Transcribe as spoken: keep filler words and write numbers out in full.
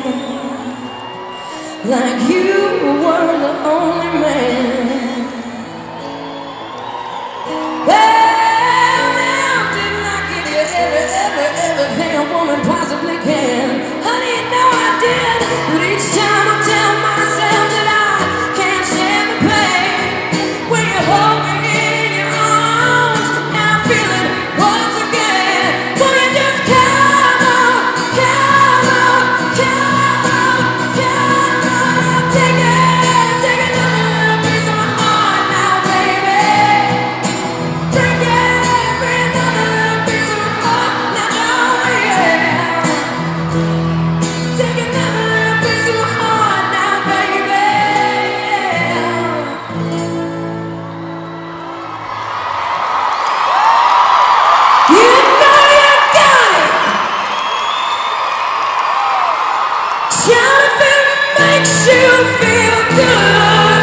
like you were the only man. Well, now didn't I give you every, every, everything a woman possibly can? Honey, you know I did, but each time I tell myself that I can't stand the pain when you hold me in your arms, and I feel it once again. Will you just come on, come on, come on, come on, take it, take another little piece of my heart now, baby. Bring it, bring another little piece of my heart now, yeah. Take another little piece of my heart now, baby. You know you got it. Shout if it makes you feel good.